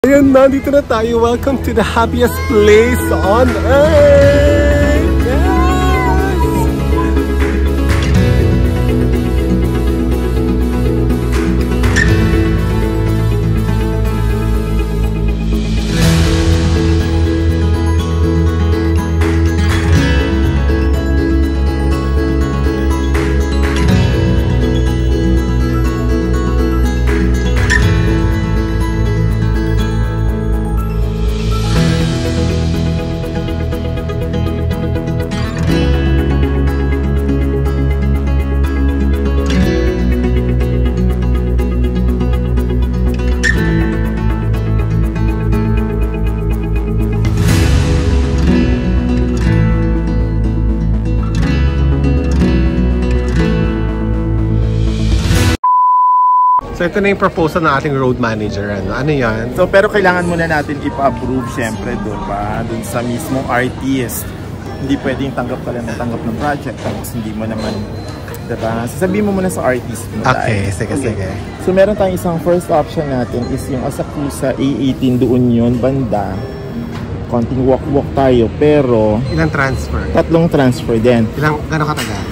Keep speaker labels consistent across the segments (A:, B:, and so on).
A: Ayan na, dito na tayo. Welcome to the happiest place on earth! Yes! So ito na yung proposal ng ating road manager. Ano yan?
B: So pero kailangan muna natin ipa-approve syempre doon sa mismong artist. Hindi pwedeng tanggap ka lang ng project tapos hindi mo naman, diba? Sasabihin mo muna sa artist mo.
A: Okay, sige.
B: So meron tayong isang first option natin is yung Asakusa A18 doon yun, banda. Konting walk tayo pero...
A: Ilang transfer?
B: 3 transfer din.
A: Gano'ng katagal?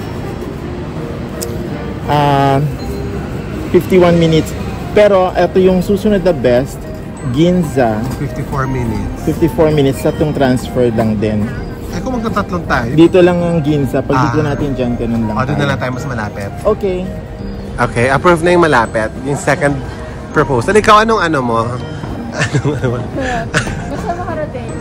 B: 51 minutes. Pero ito yung susunod na best, Ginza.
A: 54 minutes.
B: 54 minutes, 3 transfer lang din.
A: Eh kung magtatatlong tayo?
B: Dito lang ang Ginza. Pag dito natin dyan, ganun lang.
A: Doon na lang tayo mas malapit.
B: Okay.
A: Okay, approve na yung malapit. Yung second proposal. Ikaw, anong ano mo?
C: Basta makarating.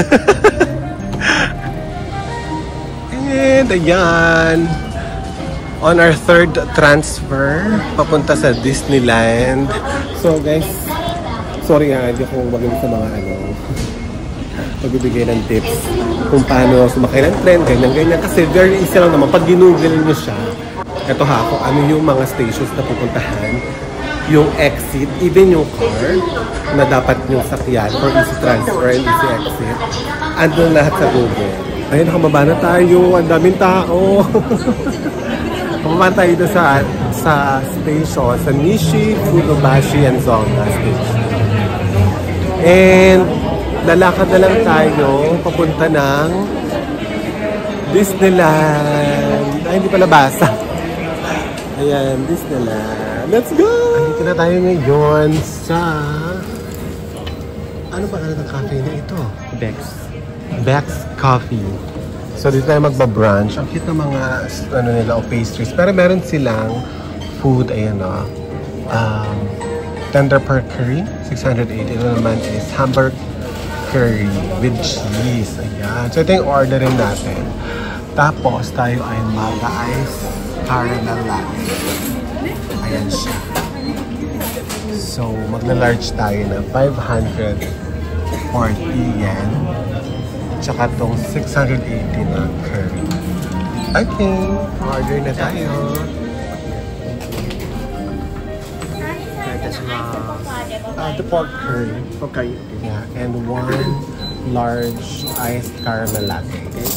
A: And ayan. On our third transfer, papunta sa Disneyland. So guys, sorry ha, hindi ako magaling sa mga pagbibigay ng tips kung paano sumakay ng tren, ganyan. Kasi very easy lang naman. Pag ginugil nyo siya, eto ha, kung ano yung mga stations na pupuntahan, yung exit, even yung car na dapat nyo sakyan for easy transfer and easy exit, andun lahat sa Google. Ayun, nakababa na tayo. Ang daming tao. Pumunta tayo dito sa station, sa Nishi, Fudobashi, and Zonga station. And lalakad na lang tayo papunta ng Disneyland. Ay, hindi pala basa. Ayan, Disneyland. Let's go! Andito na tayo ngayon sa... Ano pa ng cafe na ito? Beck's Coffee. So dito tayo magba-brunch. Ang cute ng mga nila o pastries. Pero meron silang food, ayan o. Tender pork curry, 680. Ito naman is hamburger curry with cheese. Ayan. So ito yung orderin natin. Tapos tayo ay mag-ice caramel latte. Ayan siya. So magla-large tayo na 540 yen. Tsaka itong 680 na curry. Okay, order na tayo. The pork curry. Okay. Yeah, and 1 large iced caramel latte. Okay.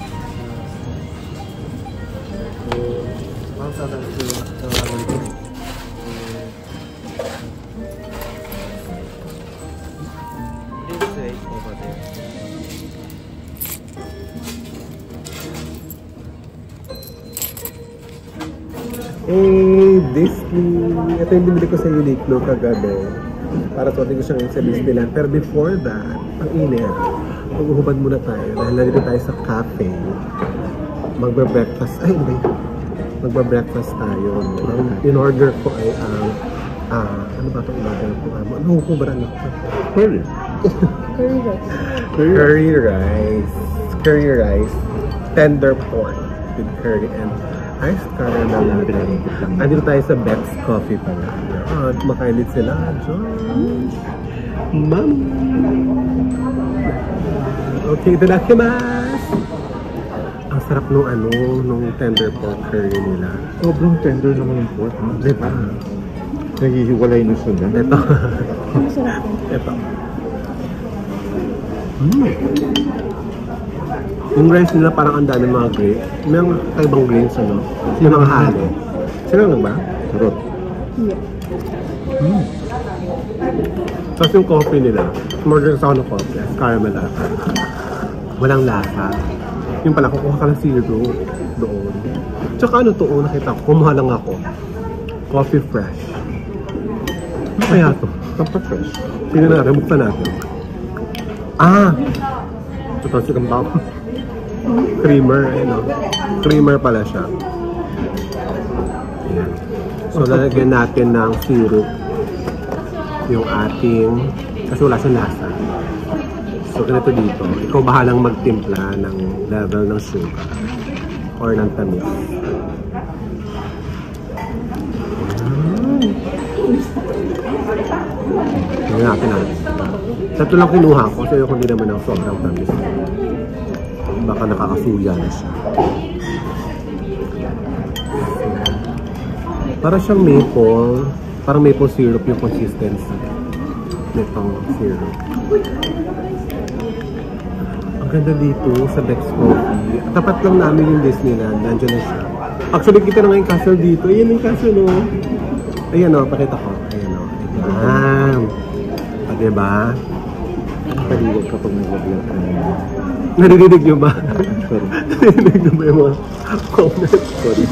A: Hey, Disney! Ito yung binili ko sa Uniqlo kagabi. Para suotin ko siyang sa Disneyland. Pero before that, ang init. Mag-uhubad muna tayo. Dahil nandito tayo sa cafe. Magba-breakfast. Ay, hindi. Magba-breakfast tayo. Ang in-order ko ay ano ba ito in-order ko? Ano ko ba rin? Curry. Curry rice. Tender pork with curry and iced caramel latte. Andito tayo sa Beck's Coffee pala. At makainit sila. Ma'am! Okay, itadakimasu! Ang sarap nung tender pork curry nila.
B: Sobrang tender naman yung pork.
A: Diba?
B: Naghihiwalay na siya.
A: Ito. Ito. Yung rice nila parang ang dami mga grapes. May mga kaibang grains, yung mga halo. Sino lang ba?
B: Sarap.
A: Tapos yung coffee nila, order sa ako ng coffee, caramel latte. Walang lasa. Yung pala, kukuha ka ng zero doon. Tsaka ano to, nakita ko, kumuha lang ako. Coffee fresh. Ano kaya to? Coffee fresh. Tingnan natin, buksan natin. Ah! Ito si Kambam. Creamer, ayun o. Creamer pala siya. Ayan. So, lalagyan natin ng syrup. Yung ating, kasi wala siyang lasa. So, ganito dito. Ikaw bahalang magtimpla ng level ng sugar or ng tamis. Tingnan natin natin. Ito lang kinuha ko kasi hindi naman ang sobrang tamis. Baka nakakasuya na siya. Para siyang maple. Parang maple syrup yung consistency nitong syrup. Ang ganda dito sa Bex Coffee. Tapat lang namin yung Disneyland. Nandiyan na siya. Actually, kita na nga yung castle dito. Ayan yung castle, no? Ayan, no? Pakita ko. Ayan, no? Ayan. O, diba?
B: Paliwag kapag nag-vlog ka na.
A: Narinig nyo ba?
B: Sorry.
A: Narinig nyo ba yung mga comments?
B: Sorry.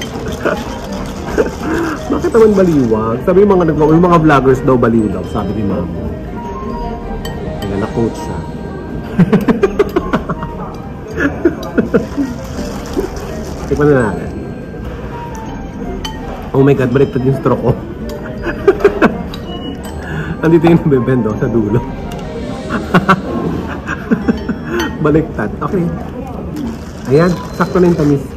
A: Bakit naman baliwag? Sabi yung mga vloggers daw baliw daw, sabi ni Ma'am. Kaya na-quote siya. Tikman na natin. Oh my God, baliktad yung straw ko. Andito yung nabibendo sa dulo. Baliktad. Okay. Ayan, sakto na yung tamis.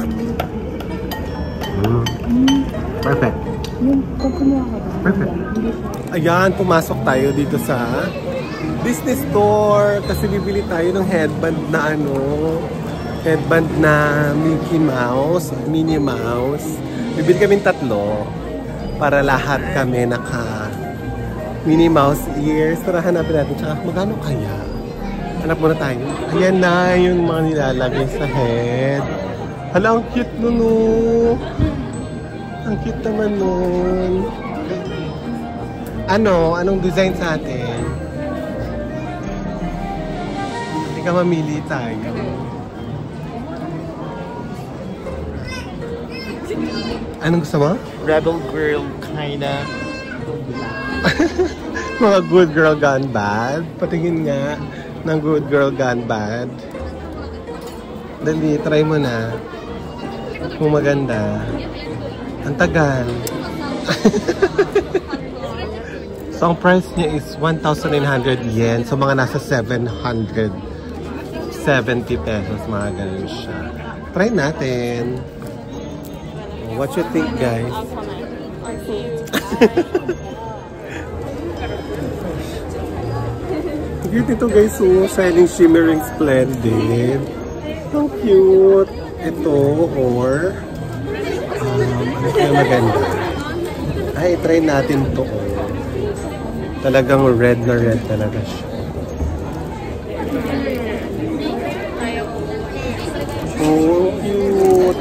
A: Perfect. Perfect. Ayan, pumasok tayo dito sa Disney Store kasi bibili tayo ng headband na headband na Mickey Mouse, Minnie Mouse. Bibili kami 3 para lahat kami naka Minnie Mouse ears. Tara, hanapin natin. Tsaka magkano kaya? Hanap muna tayo. Ayan na yung mga nilalagay sa head. Hala, ang cute nun, oh. Ang cute naman nun. Anong design sa atin? Hindi ka mamili tayo. Anong gusto mo?
B: Rebel girl, kinda.
A: Mga good girl gone bad. Patingin nga ng good girl gone bad. Dali, try mo na. Kung maganda. Ang tagal. So, ang price niya is 1,900 yen. So, mga nasa 770 pesos. Mga ganun siya. Try natin. What you think, guys? Cute ito, guys. So, shining, shimmering, splendid. How cute. Ito, or ano kaya maganda? Ay, try natin to. Talagang red na red talaga siya. Oh, cute.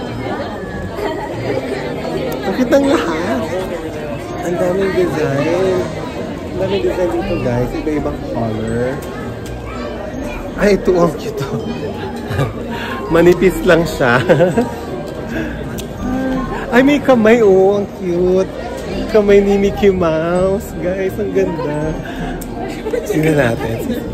A: Ang cute ng lahat. Ang daming design. Ang daming design dito, guys. Iba-ibang color. Ay, ito ang cute. Manipis lang siya. Ay, may kamay, oh. Ang cute. Kamay ni Mickey Mouse. Guys, ang ganda. Tingnan natin.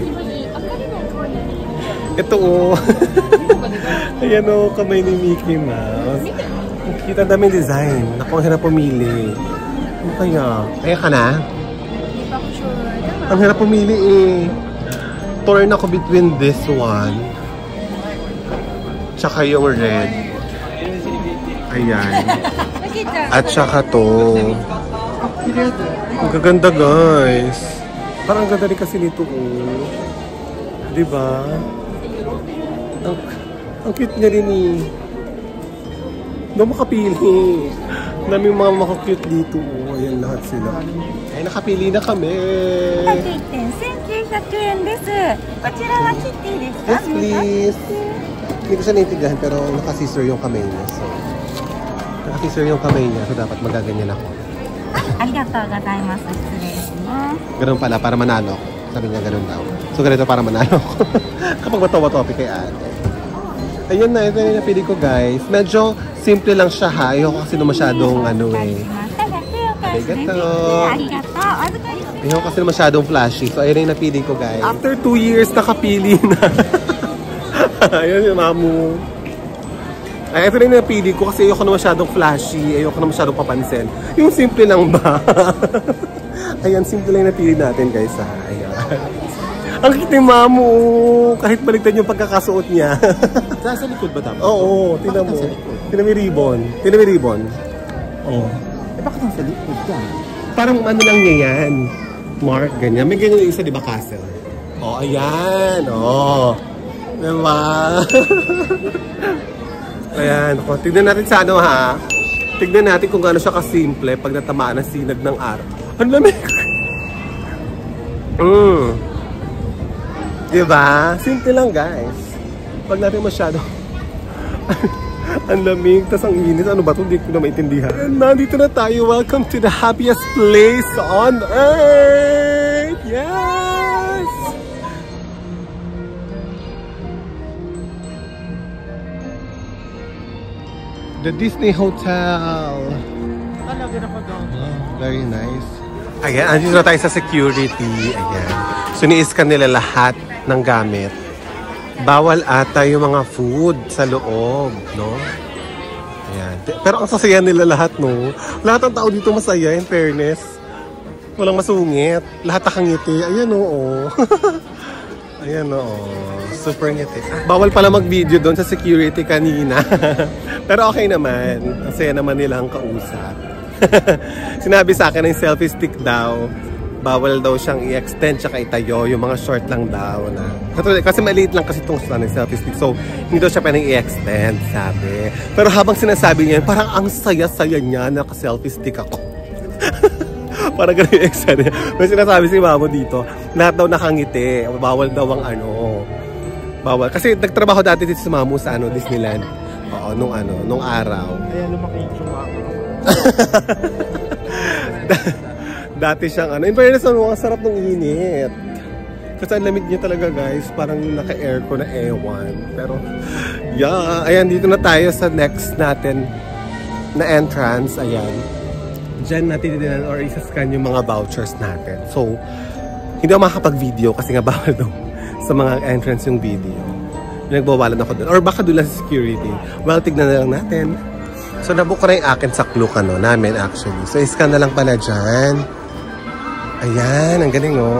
A: Ito, oh. Ayan, oh. Kamay ni Mickey Mouse. Ang cute. Ang daming design. Naku, ang hirap pumili. Ano kaya? Kaya ka na? Ang hirap pumili, eh. Torn ako between this one. Tsaka yung red. Ayan. At saka to. Ang gaganda, guys. Parang ganda rin kasi nito, oh. Diba? Ang cute niya rin, eh. Doon makapili. Dami mga makakute dito, oh. Ayan lahat sila. Ay, nakapili na kami. Yes, please. Hindi ko siya naintindihan pero naka-scissor yung kamay niya. So, naka-scissor yung kamay niya so dapat magaganyan ako.
C: arigatou gozaimasu.失礼します。
A: Ganun pala, para manalo. Sabi niya ganun daw. So ganito para manalo. Kapag matawa-topic kay ate. Ayun na, ito yung napili ko guys. Medyo simple lang siya ha. Ayoko kasi na masyadong ano eh. Arigato. Ayoko kasi na masyadong flashy. So ayun yung napili ko guys. After 2 years, nakapili na. Ayun yung mamu. Ay, ito rin yung napili ko kasi ayoko na masyadong flashy. Ayoko na masyadong papansin. Yung simple lang ba? Ayan, simple lang yung napili natin guys ha. Ayan. Ang cute ni Mamu. Kahit baliktad yung pagkakasuot niya.
B: Sa likod ba dapat?
A: Oo, tingnan mo. Tingnan mo yung ribbon. Tingnan mo yung ribbon. Oo.
B: Eh bakit nasa likod ka?
A: Parang ano lang niya yan. Mark, ganyan. May ganyan yung isa, di ba, castle? Oh, ayan. Oh. Diba? Ayan. O, tignan natin sa ano, ha? Tignan natin kung gaano siya kasimple pag natamaan ng sinag ng araw. Ang lamig. Diba? Simple lang, guys. Pag natin masyado. Ang lamig, tas ang init. Ano ba ito? Hindi ko na maintindihan. And nandito na tayo. Welcome to the happiest place on earth! Yes! The Disney Hotel. Very nice. Ayan, andito na tayo sa security. Ayan. So, ni-scan nila lahat ng gamit. Bawal ata yung mga food sa loob, no? Ayan. Pero ang sasaya nila lahat, no? Lahat ng tao dito masaya, in fairness. Walang masungit. Lahat nakangiti. Ayan, oo. Ayan, oo. Super ngiti. Bawal pala mag-video doon sa security kanina. Pero okay naman. Masaya naman nilang kausap. Sinabi sa akin ng selfie stick daw. Bawal daw siyang i-extend tsaka itayo. Yung mga short lang daw na. Kasi maliit lang kasi itong selfie stick. So, hindi daw siya pwedeng i-extend, sabi. Pero habang sinasabi niya, parang ang saya-saya niya na ka-selfie stick ako. Parang ganun yung extend niya. May sinasabi si Mamo dito, lahat daw nakangiti. Bawal daw ang ano. Bawal. Kasi nagtrabaho dati dito si Mamo sa ano, Disneyland. Oo, nung araw.
B: Kaya lumaki yung chumako.
A: Dati siyang ano. In fairness, ang sarap ng init. Kasi ang lamig niya talaga guys. Parang naka-aircon na ewan. Pero, yeah. Ayan, dito na tayo sa next natin na entrance. Ayan. Diyan natin din or isa-scan yung mga vouchers natin. So, hindi ako makakapag-video kasi nga bawal daw sa mga entrance yung video. Nagbawalan ako doon. Or baka doon lang sa security. Well, tignan na lang natin. So, nabook ko na yung akin sa Klook namin actually. So, iscan na lang pala dyan. Ayan, ang galing oh.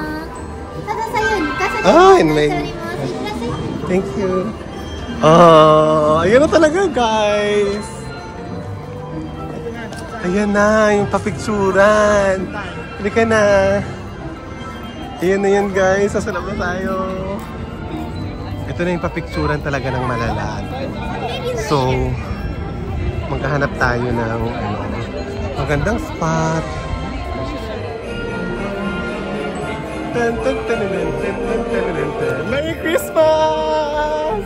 A: Ay, thank you. Ayan na talaga guys. Ayan na, yung papicturan. Hindi ka na. Ayan na yan guys, sasalap na tayo. Ito na yung papicturan talaga ng malala. So, maghahanap tayo ng magandang spot. Merry Christmas!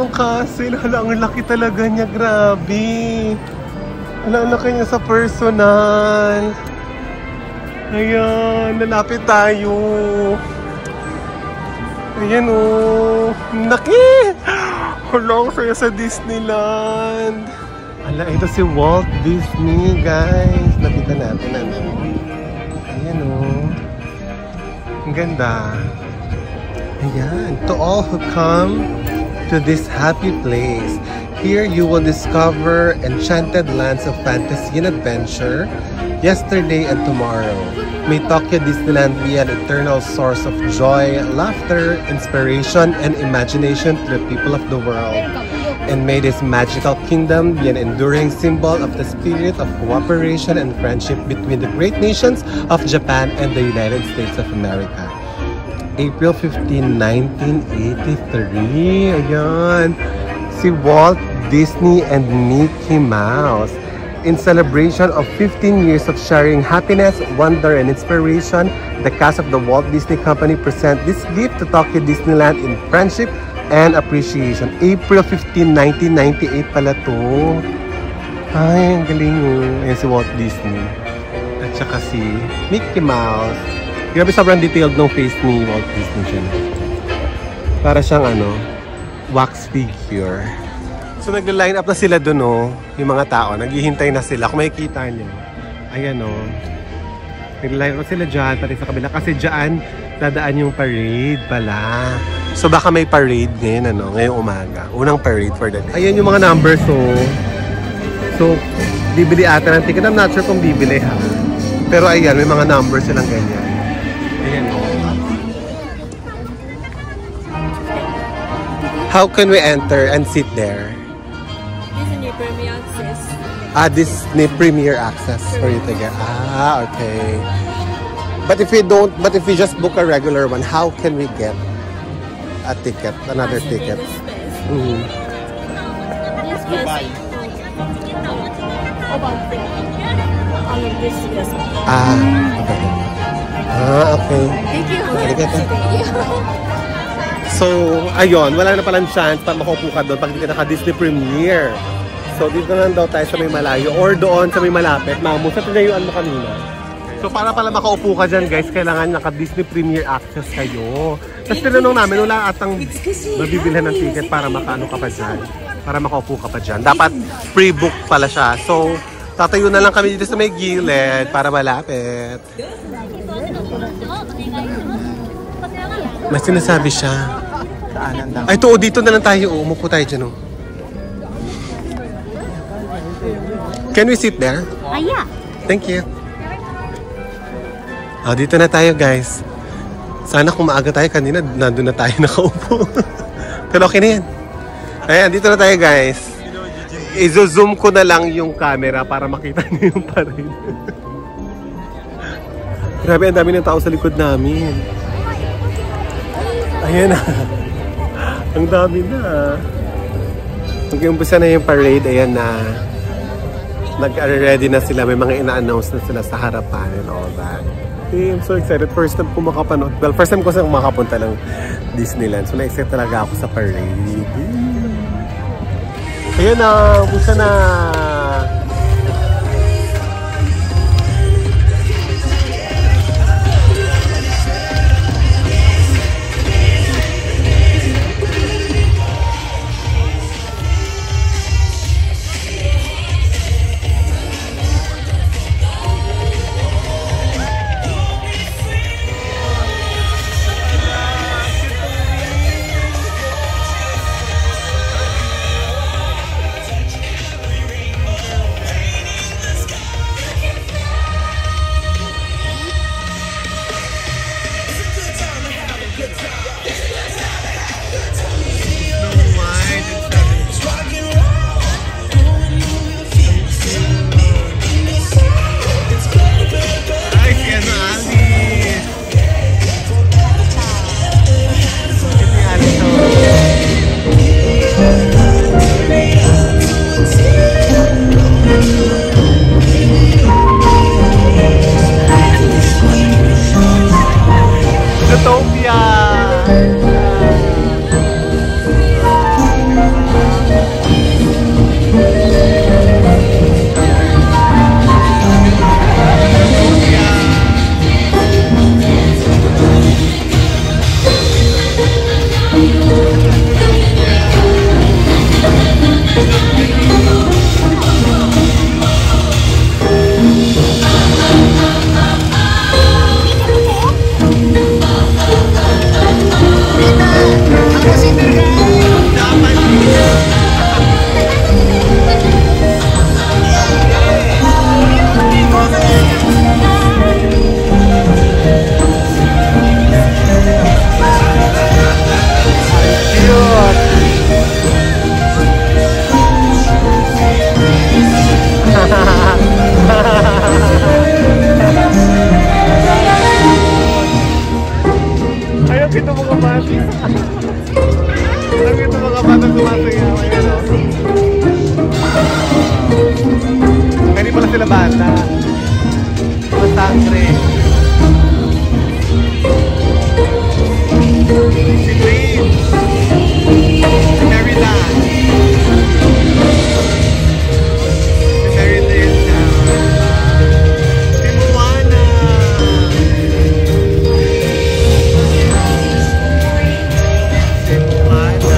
A: yung castle. Hala, ang laki talaga niya. Grabe. Hala, ang laki niya sa personal. Ayan, lalapit tayo. Ayan o. Laki! Hala, ang saya sa Disneyland. Hala, ito si Walt Disney, guys. Lapitan natin, ano. Ayan o. Ang ganda. Ayan. To all who come to this happy place, here you will discover enchanted lands of fantasy and adventure, yesterday and tomorrow. May Tokyo Disneyland be an eternal source of joy, laughter, inspiration, and imagination to the people of the world. And may this magical kingdom be an enduring symbol of the spirit of cooperation and friendship between the great nations of Japan and the United States of America. April 15, 1983. Ayan. Si Walt Disney and Mickey Mouse. In celebration of 15 years of sharing happiness, wonder, and inspiration, the cast of the Walt Disney Company present this gift to Tokyo Disneyland in friendship and appreciation. April 15, 1998 pala to. Ay, ang galing yun. Ayan si Walt Disney. At saka si Mickey Mouse. Grabe, sobrang detailed ng face ni Walt Disney siya. Para siyang wax figure. So nagla-line up na sila dun, yung mga tao. Naghihintay na sila. Kung makikita niyo. Ayan, nagla-line up sila dyan, pati sa kabila. Kasi dyan, dadaan yung parade pala. So baka may parade ngayon, ngayong umaga. Unang parade for the day. Ayan yung mga numbers, So, bibili ata ng ticket. I'm not sure kung bibili, ha. Pero ayan, may mga numbers silang ganyan. Ayan, How can we enter and sit there?
D: Disney Premier Access.
A: Disney Premier Access for you to get. Okay. But if we just book a regular one, how can we get a ticket, another ticket?
D: This space. About there. All of this space.
A: Okay.
D: Thank you.
A: So, ayun, wala na palang chance para makaupo ka doon pag hindi ka naka-Disney Premier. So, dito na lang daw tayo sa may malayo or doon sa may malapit. Mamu, sa tinayuan mo kanina. So, para pala makaupo ka dyan, guys, kailangan naka-Disney Premier Access kayo. Tapos tinanong namin, wala atang mabibilhan ng ticket para makaano ka pa dyan. Para makaupo ka pa dyan. Dapat pre-book pala siya. So, tatayo na lang kami dito sa may gilid para malapit. May sinasabi siya. Ay, ito, dito na lang tayo. Umupo tayo dyan, Can we sit there?
C: Yeah.
A: Thank you. Dito na tayo, guys. Sana kung maaga tayo kanina, nandun na tayo nakaupo. Pero okay na yan. Ayan, dito na tayo, guys. I-zoom ko na lang yung camera para makita niyo yung parade. Grabe, ang dami ng tao sa likod namin. Ayan na. Ang dami na. Mag-umpisa na yung parade, ayan na. Nag-ready na sila. May mga ina-announce na sila sa harapan and all that. I'm so excited. First time ko makapanood. Well, first time ko sa makapunta ng Disneyland. So, na-excited talaga ako sa parade. Ayan na. Umpisa na. siyempre. Si Grace. Si Merida. Si Merilynda. Si Moana. Si Moana.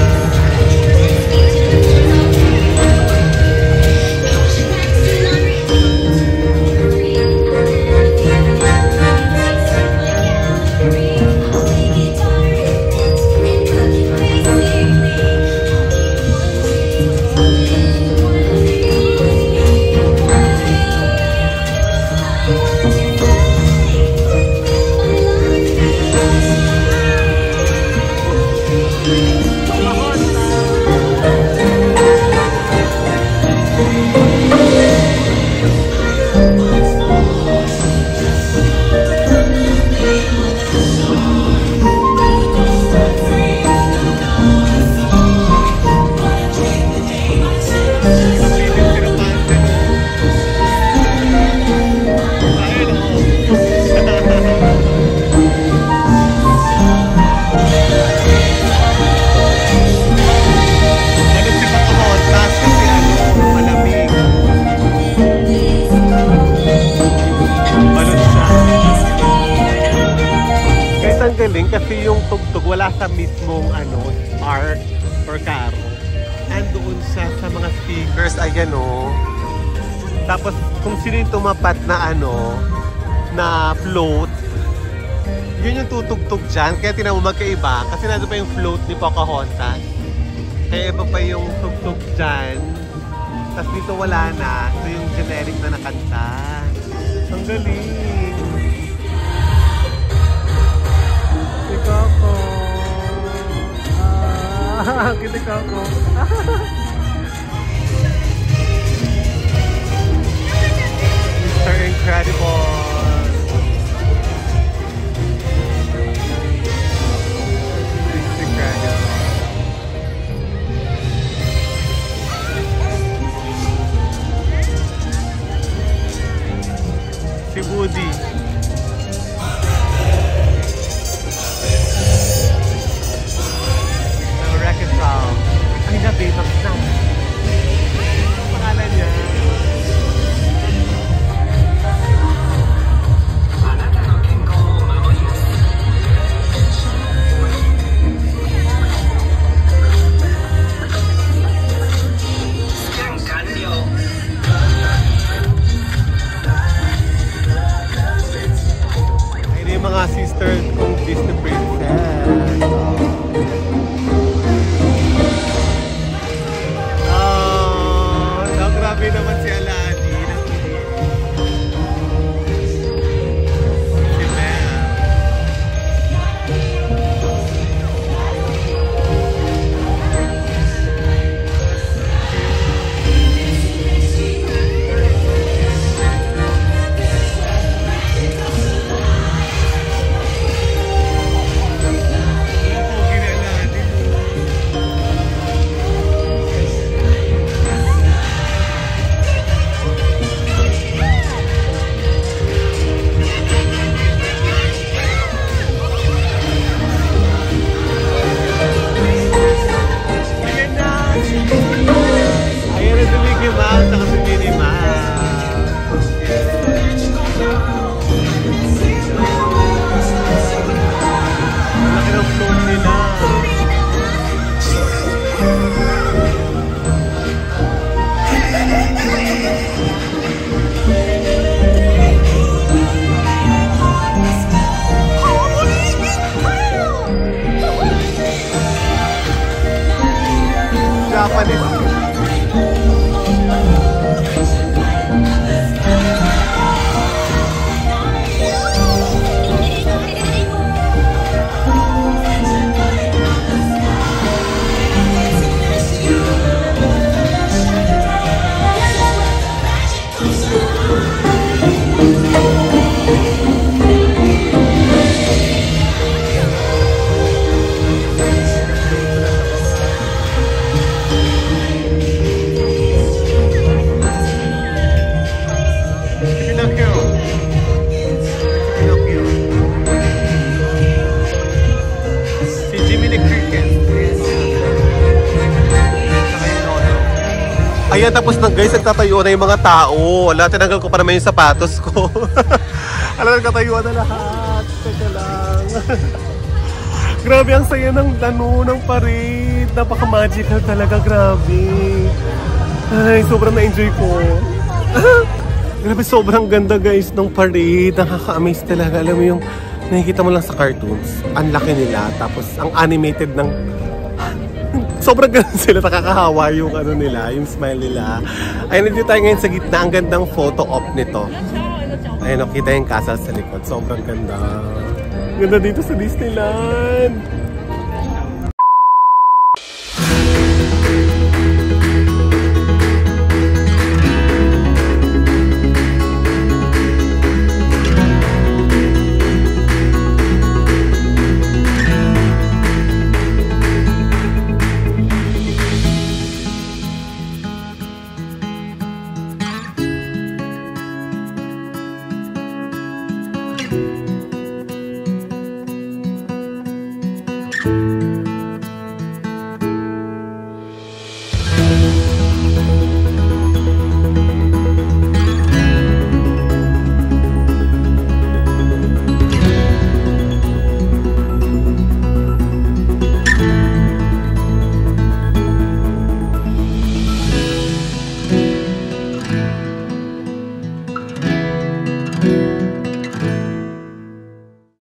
A: Kasi yung tugtog wala sa mismong arc or carro. Andoon siya sa mga speakers, ayan o. Tapos kung sino yung tumapat na na float, yun yung tutugtog dyan. Kaya tinan mo magkaiba. Kasi nandun pa yung float ni Pocahontas. Kaya iba pa yung tugtog dyan. Tapos dito wala na. Ito yung generic na nakanta. Ang galing. Coco. Kita Coco. Mr. Incredible. Mr. Incredible. Si Woody. Ay, na-Baymax na. Ang pangalan niya. Ay, yung mga sisters kong Disney princess. Grabe naman si Aladdin. Si Mel. Ayan, tapos na guys, nagtatayo na yung mga tao. Wala, tinanggal ko pa naman yung sapatos ko. Alam, nagtatayuan na lahat. Teka lang. Grabe, ang saya ng ng parade. Napaka-magical talaga, grabe. Ay, sobrang na-enjoy ko. Grabe, sobrang ganda guys ng parade. Nakaka-amaze talaga. Alam mo yung nakikita mo lang sa cartoons. Ang laki nila. Tapos ang animated ng... Sobrang ganda sila. Nakakahawa yung ano nila, yung smile nila. Ayun, nandito tayo ngayon sa gitna. Ang gandang photo op nito. Ayun, nakita yung castle sa likod. Sobrang ganda. Ganda dito sa Disneyland.